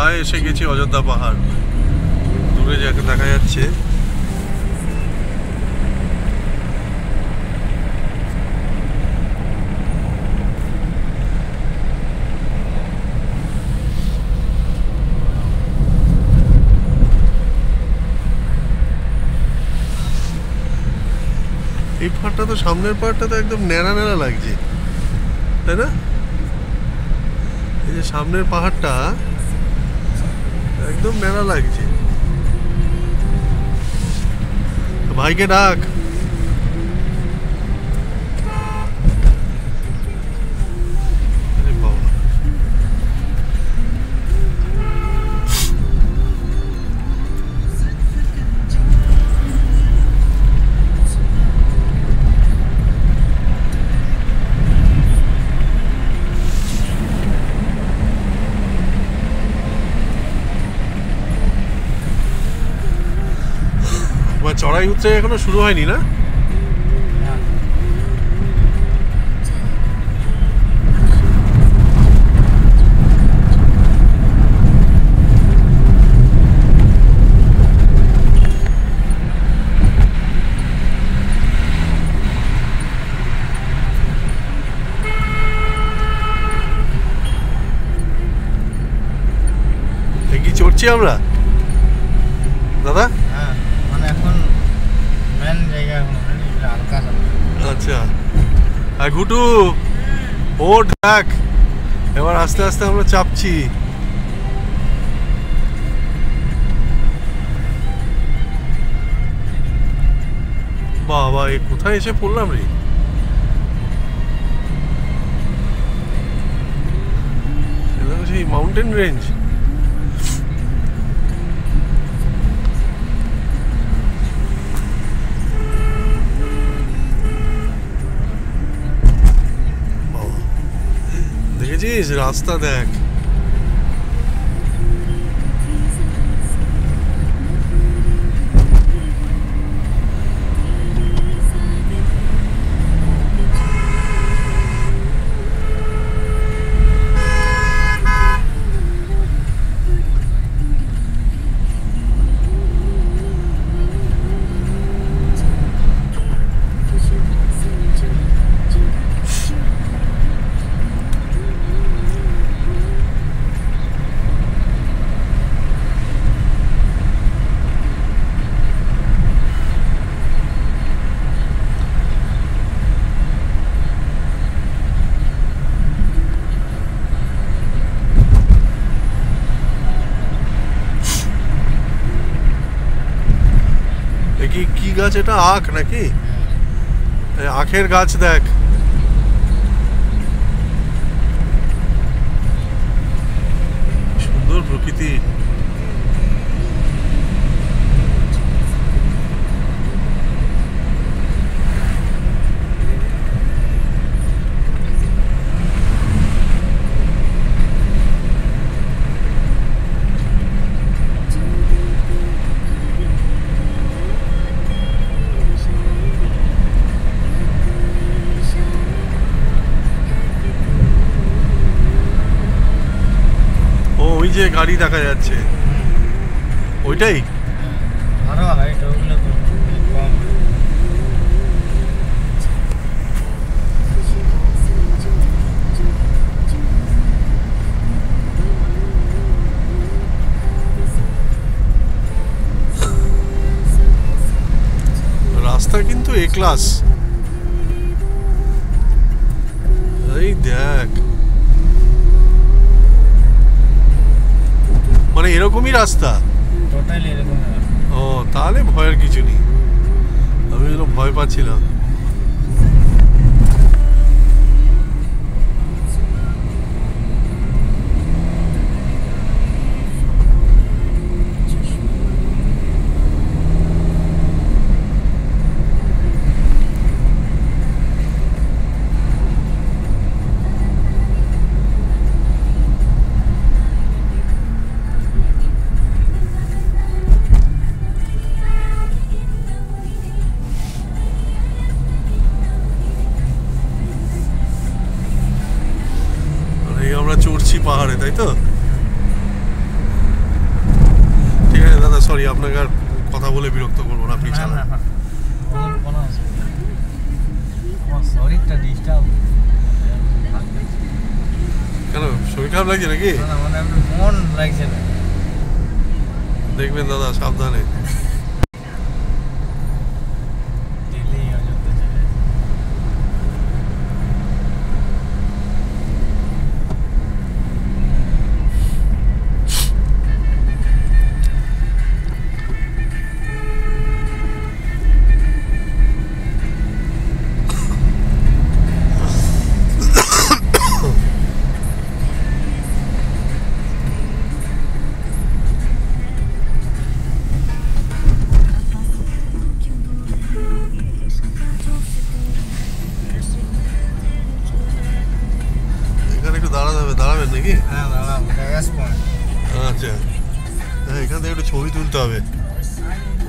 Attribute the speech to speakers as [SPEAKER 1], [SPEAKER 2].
[SPEAKER 1] প্রায় এসে গেছি অযোধ্যা পাহাড়। দূরে যাকে দেখা যাচ্ছে এই পাহাড়টা তো, সামনের পাহাড়টা তো একদম ন্যাড়া ন্যাড়া লাগছে, তাই না? এই যে সামনের পাহাড়টা একদম ন্যাড়া লাগছে। ভাইকে ডাক। চড়াই উঠতে এখনো শুরু হয়নি না? কি চড়ছি আমরা দাদা? আচ্ছা, আর ঘুটু ওঠ দেখ, এবার আস্তে আস্তে আমরা চাপছি। বাবা, এ কোথায় এসে পড়লাম রে? সেই মাউন্টেন রেঞ্জ। দেখেছিস রাস্তা দেখ। কি গাছ এটা? আখ নাকি? আখের গাছ দেখ। সুন্দর প্রকৃতি। ওই যে গাড়ি দেখা যাচ্ছে, ওইটাই। রাস্তা কিন্তু এ ক্লাস। এই দেখ, মানে এরকমই রাস্তা। ও, তাহলে ভয়ের কিছু নেই। আমি ভয় পাচ্ছিলাম। চড়ছি পাহাড়ে, তাই তো? সরি, আপনাকে আর কথা বলে বিরক্ত করবো না, আপনি
[SPEAKER 2] না
[SPEAKER 1] চালান।
[SPEAKER 2] না না, কোনো অসুবিধা নেই। আমার শরীরটা ডিস্টার্ব।
[SPEAKER 1] কেন, শরীর খারাপ লাগছে নাকি?
[SPEAKER 2] না না, মানে একটু মন লাগছে না।
[SPEAKER 1] দেখবেন দাদা, সাবধানে।
[SPEAKER 2] দিল্লি অযোধ্যা চলে যাচ্ছে।
[SPEAKER 1] এখানে একটু দাঁড়াতে হবে, দাঁড়াবেন নাকি?
[SPEAKER 2] হ্যাঁ দাঁড়াও, এটা গ্যাস পয়েন্ট।
[SPEAKER 1] আচ্ছা, হ্যাঁ, এখান থেকে একটু ছবি তুলতে হবে।